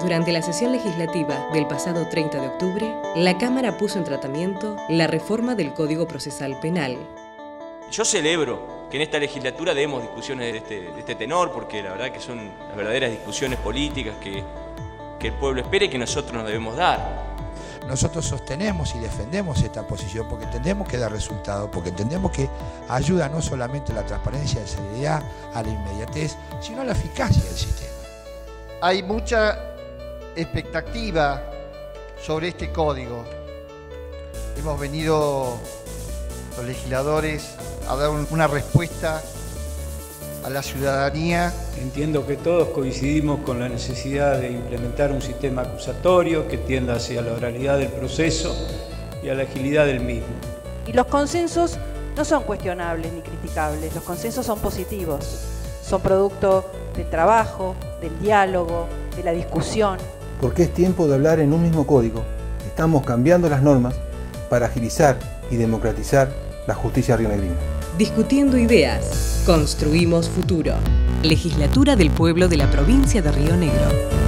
Durante la sesión legislativa del pasado 30 de octubre, la Cámara puso en tratamiento la reforma del Código Procesal Penal. Yo celebro que en esta legislatura demos discusiones de este tenor, porque la verdad que son las verdaderas discusiones políticas que el pueblo espera y que nosotros nos debemos dar. Nosotros sostenemos y defendemos esta posición porque entendemos que da resultado, porque entendemos que ayuda no solamente a la transparencia, a la celeridad, a la inmediatez, sino a la eficacia del sistema. Hay mucha expectativa sobre este código. Hemos venido los legisladores a dar una respuesta a la ciudadanía. Entiendo que todos coincidimos con la necesidad de implementar un sistema acusatorio que tienda hacia la oralidad del proceso y a la agilidad del mismo. Y los consensos no son cuestionables ni criticables, los consensos son positivos, son producto del trabajo, del diálogo, de la discusión. Porque es tiempo de hablar en un mismo código. Estamos cambiando las normas para agilizar y democratizar la justicia rionegrina. Discutiendo ideas, construimos futuro. Legislatura del Pueblo de la Provincia de Río Negro.